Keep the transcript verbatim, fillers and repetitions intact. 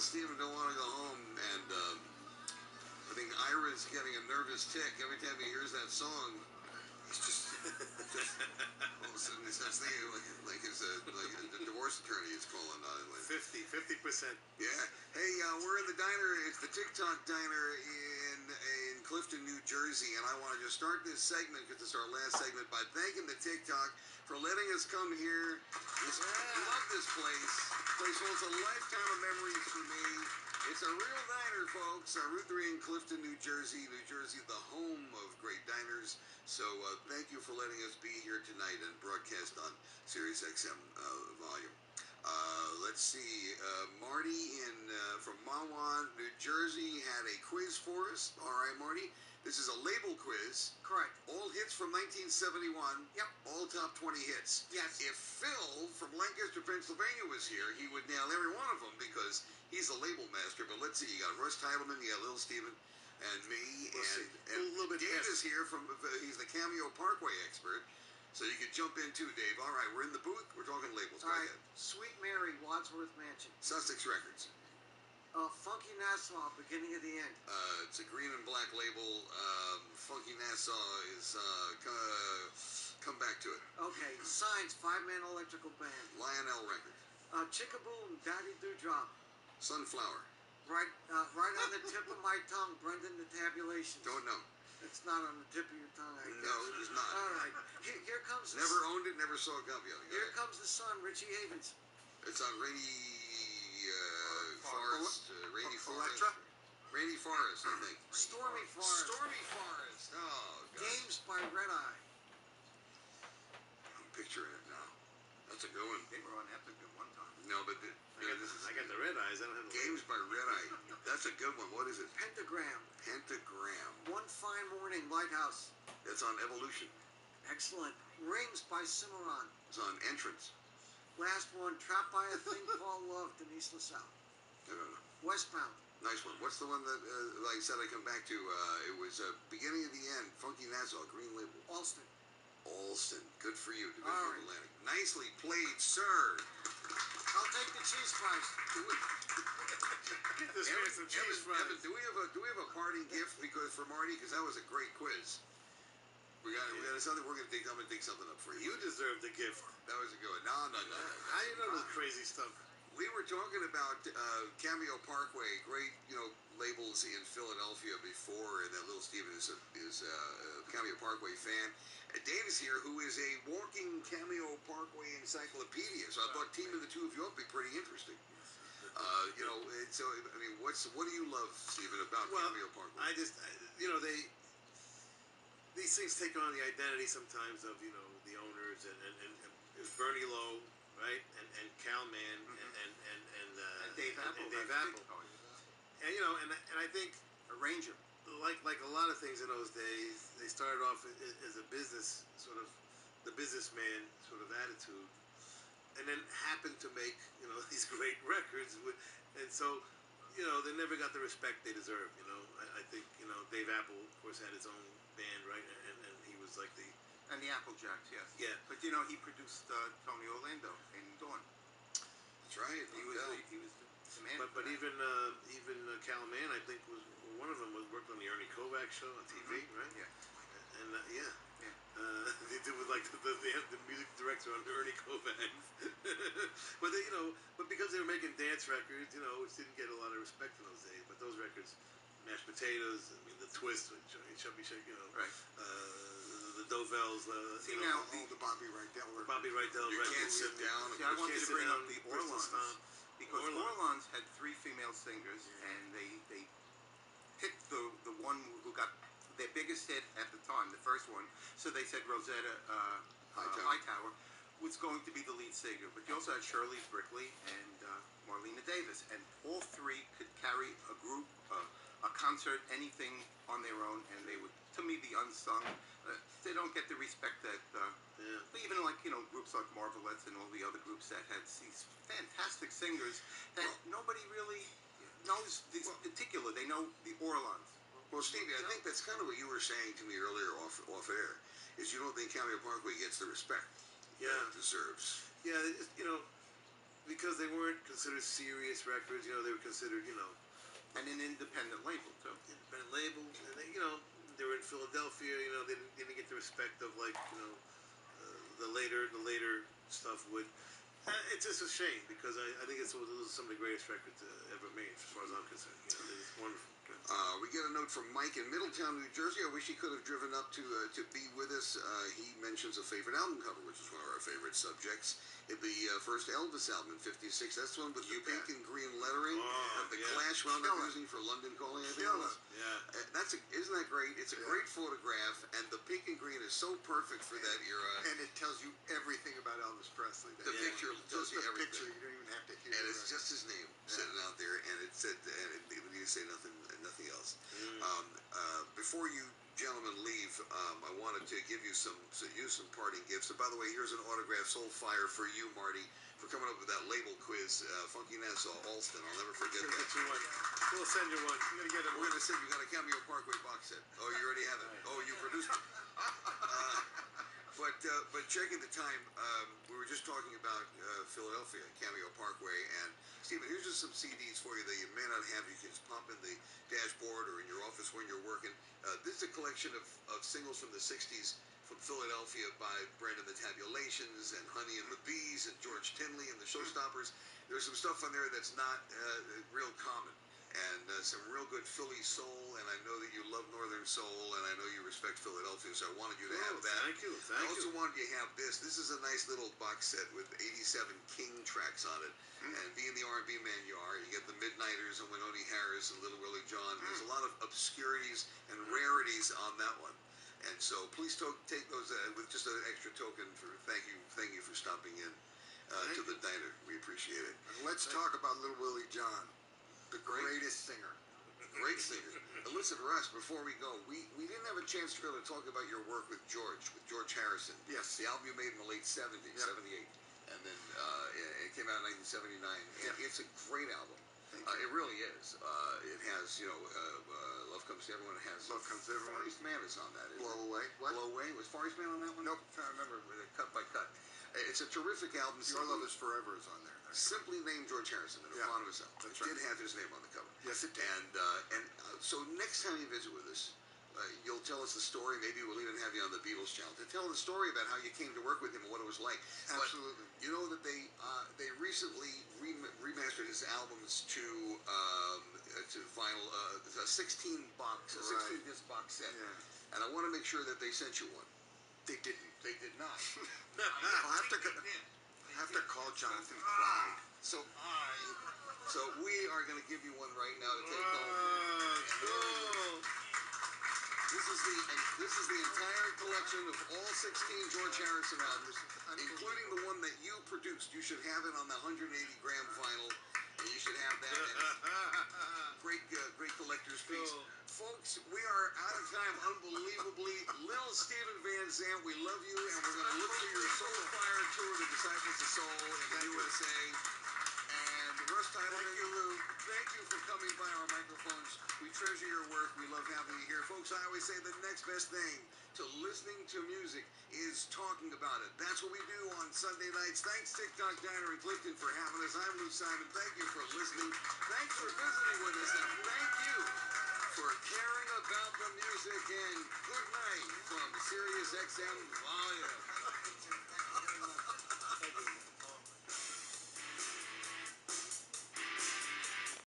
Steven don't want to go home, and um, I think Ira's getting a nervous tick every time he hears that song. He's just, just all of a sudden he starts thinking like, like his uh, like the divorce attorney is calling on him. Like, fifty, fifty percent. Yeah. Hey, uh, we're in the diner. It's the TikTok diner in in Clifton, New Jersey, and I want to just start this segment because it's our last segment by thanking the TikTok for letting us come here. This, yeah. I love this place. This place holds a lifetime of memories for me. It's a real diner, folks. Uh, Route three in Clifton, New Jersey. New Jersey, the home of great diners. So uh, thank you for letting us be here tonight and broadcast on Sirius X M uh, volume. Uh, let's see. Uh, Marty in uh, from Mahwah, New Jersey, had a quiz for us. All right, Marty. This is a label quiz. Correct. All hits from nineteen seventy-one. Yep. All top twenty hits. Yes. If Phil from Lancaster, Pennsylvania was here, he would nail every one of them because he's a label master. But let's see. You got Russ Titleman, you got Little Steven, and me, We'll and, see. and A little bit Dave past. is here from. Uh, he's the Cameo Parkway expert. So you can jump in too, Dave. All right, we're in the booth. We're talking labels. All Go right. ahead. Sweet Mary, Wadsworth Mansion. Sussex Records. Uh, Funky Nassau, Beginning of the End. Uh, it's a green and black label. Um, Funky Nassau is uh, co- come back to it. Okay. Signs, Five Man Electrical Band. Lionel Records. Uh, Chickaboo, Daddy Dewdrop. Sunflower. Right, uh, right on the tip of my tongue, Brendan the Tabulations. Don't know. It's not on the tip of your tongue, I guess. No, it is not. All right. Here, here comes the Never owned it. Never saw a copy of it. Go Here ahead. comes the sun, Richie Havens. It's on Rainy uh, Forest. Uh, Rainy Forest. Electra? Rainy Forest, I think. Stormy Forest. Stormy Forest. Oh, God. Games by Red Eye. I'm picturing it now. That's a good one. They were on Epic at one time. No, but the, I got, this is I got the red eyes. I don't have the Games by Red Eye. That's a good one. What is it? Pentagram. Pentagram. One Fine Morning, Lighthouse. That's on Evolution. Excellent. Rings by Cimarron. It's on Entrance. Last one, Trapped by a Thing Called Love, Denise LaSalle. I don't know. Westbound. Nice one. What's the one that, uh, like I said, I come back to? Uh, it was uh, beginning of the end. Funky Nassau, green label. Alston. Alston. Good for you, Division All of right. Atlantic. Nicely played, sir. I'll take the cheese fries. Get this man some cheese Evan, Evan, fries. do we have a do we have a parting gift because for Marty? Because that was a great quiz. We got we got something. We're gonna dig. I'm gonna dig something up for you. You deserve the gift. That was a good one. No, no, no. How you know this crazy stuff? We were talking about uh, Cameo Parkway, great, you know, labels in Philadelphia before, and that Little Steven is a, is a Cameo Parkway fan. And Dave is here, who is a walking Cameo Parkway encyclopedia. So I thought teaming the two of you up would be pretty interesting. Uh, you know, and so I mean, what's what do you love, Steven, about Well, Cameo Parkway? I just, I, you know, they these things take on the identity sometimes of you know the owners and and, and, and it was Bernie Lowe, right, and and Cal Mann Mhm. and and and and, uh, And Dave and, Apple. and Dave that's Apple, big. Oh, and you know, and and I think Arranger. like like a lot of things in those days, they started off as, as a business sort of the businessman sort of attitude, and then happened to make you know these great records, with, and so you know they never got the respect they deserve. You know, I, I think you know Dave Apple, of course, had his own band, right, and, and he was like the And the Applejacks, yes. Yeah. But you know, he produced uh, Tony Orlando in Dawn. That's right. He was the, he was the, the man. But but for that. even uh, even uh, Cal Mann, I think was one of them was worked on the Ernie Kovacs show on T V, Mhm. right? Yeah. And uh, yeah, Yeah. uh, they did with like the, the, they had the music director on Ernie Kovacs. But they, you know, but because they were making dance records, you know, which didn't get a lot of respect in those days. But those records, Mashed Potatoes, I mean, the Twist, with Ch- Chubby Shake, you know, Right. uh, the Dovells, uh, See, you know, now, all the Bobby Rydell records. Bobby Rydell You records. can't sit down. See, I You want can't you to sit bring down, up the Bristol Orlons. Stomp. Because Orlons. Orlons had three female singers, and they, they picked the, the one who got their biggest hit at the time, the first one. So they said Rosetta uh, Hightower. uh, Hightower was going to be the lead singer. But you also had Shirley Brickley and uh, Marlena Davis, and all three could carry a group, uh, a concert, anything on their own, and they would, to me, the unsung. Uh, they don't get the respect that, uh, Yeah. but even like, you know, groups like Marvelettes and all the other groups that had these fantastic singers that nobody really knows this particular. They know the Orlons. Well, Stevie, I think that's kind of what you were saying to me earlier off off air. Is you don't think Cameo Parkway gets the respect Yeah. that it deserves? Yeah, it- you know, because they weren't considered serious records. You know, they were considered, you know, And an independent label too. independent label, and they, you know, they were in Philadelphia. You know, they didn't, they didn't get the respect of like, you know, uh, the later the later stuff would. Uh, it's just a shame because I, I think it's one of some of the greatest records uh, ever made, as far as I'm concerned. You know, it's wonderful. Uh, we get a note from Mike in Middletown, New Jersey. I wish he could have driven up to uh, to be with us. Uh, he mentions a favorite album cover, which is one of our favorite subjects. It, the uh, first Elvis album in fifty-six. That's the one with the Okay. pink and green lettering Oh, that the yeah. Clash wound up Killer. using for London Calling. I think it Killer. was. Yeah. Uh, that's a, isn't that great? It's a Yeah. great photograph, and the pink and green is so perfect for that era. And it tells you everything about Elvis Presley. The Yeah. picture tells Just you the everything. picture, you don't even have to hear And it. it's just his name sitting out there, and it said, and it didn't need to say nothing, nothing else. Um, uh, before you gentlemen leave, um, I wanted to give you some, so you some parting gifts. And by the way, here's an autograph Soulfire for you, Marty, for coming up with that label quiz. Uh, Funky Nassau, Alston. I'll never forget We'll that. get you one. We'll send you one. You're gonna get it. We're gonna send you got a Cameo Parkway box set. Oh, you already have it. Oh, you produced it. Uh, but uh, but checking the time, um, we were just talking about uh, Philadelphia, Cameo Parkway, and Stephen, here's just some C Ds for you that you may not have. You can just pop in the dashboard or in your office when you're working. Uh, this is a collection of, of singles from the sixties from Philadelphia by Brandon the Tabulations and Honey and the Bees and George Tinley and the Showstoppers. There's some stuff on there that's not uh, real common. And uh, some real good Philly soul, and I know that you love Northern soul, and I know you respect Philadelphia, so I wanted you to Oh, have that. thank you, I thank also you. wanted you to have this. This is a nice little box set with eighty-seven King tracks on it. Hmm. And being the R and B man you are, you get the Midnighters and Winoni Harris and Little Willie John. There's Hmm. a lot of obscurities and rarities on that one. And so please to- take those uh, with just an extra token for thank you, thank you for stopping in uh, Thank to you. the diner. We appreciate it. And let's talk about Little Willie John, the Great. greatest singer. Great singers. And listen, Russ, before we go, we, we didn't have a chance to really talk about your work with George, with George Harrison. Yes. The album you made in the late seventies, Yep. seventy-eight. And then uh, it, it came out in nineteen seventy-nine. And Yeah. it's a great album. Thank Uh, you. it really is. Uh, it has, you know, uh, uh, Love Comes to Everyone. It has Love Comes to Everyone. Far East Man is on that. isn't Blow it? Away. What? Blow Away. Was Far East Man on that one? Nope. I'm trying to remember uh, cut by cut. Uh, It's a terrific album. Your Simply- Love Is Forever is on there. Simply named George Harrison in Yeah, front of himself. that's It right. did have his name on the cover. Yes, it did. And uh, and uh, so next time you visit with us, uh, you'll tell us the story. Maybe we'll even have you on the Beatles channel to tell the story about how you came to work with him and what it was like. But Absolutely. you know that they uh, they recently rem- remastered his albums to um, uh, to vinyl, uh, a sixteen box, a Right. sixteen disc box set. Yeah. And I want to make sure that they sent you one. They didn't. They did not. I'll have to, go- have to call Jonathan Clyde. So I, so we are going to give you one right now to take home. Ah, cool. This is the and this is the entire collection of all sixteen George Harrison albums, including the one that you produced. You should have it on the one hundred eighty gram vinyl, and you should have that. And great, uh, great collector's piece. Cool. Folks, we are out of time, unbelievably. Little Stephen Van Zandt, we love you, and we're going to look for your Soul Fire tour to Disciples of Soul in the U S A. And Russ Tyler, thank you, Lou. Thank you for coming by our microphones. We treasure your work. We love having you here. Folks, I always say the next best thing to listening to music is talking about it. That's what we do on Sunday nights. Thanks, TikTok Diner in Clifton, for having us. I'm Lou Simon. Thank you for listening. Thanks for visiting with us. And thank you for caring about the music. And good night from Sirius X M Volume.